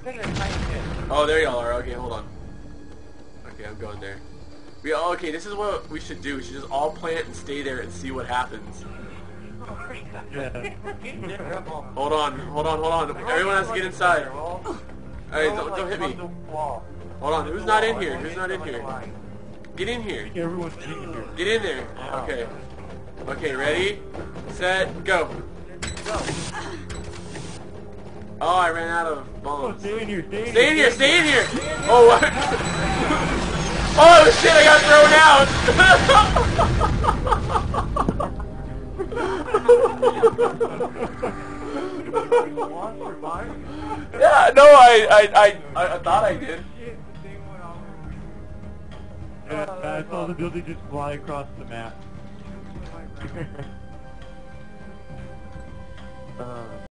taking a tiny hit. Oh, there y'all are. Okay, hold on. Okay, I'm going there. Okay, this is what we should do. We should just all plant and stay there and see what happens. Yeah. Hold on. Everyone has to get inside. Hey, don't hit me. Hold on, who's not in here? Who's not in here? Get in here. Everyone's in here. Get in there. Okay. Okay, ready? Set, go. Oh, I ran out of Oh, bombs. stay in here, Stay in here, stay in here! Oh, what? Oh, shit, I got thrown out! Yeah, no, I thought I did. I saw the building just fly across the map.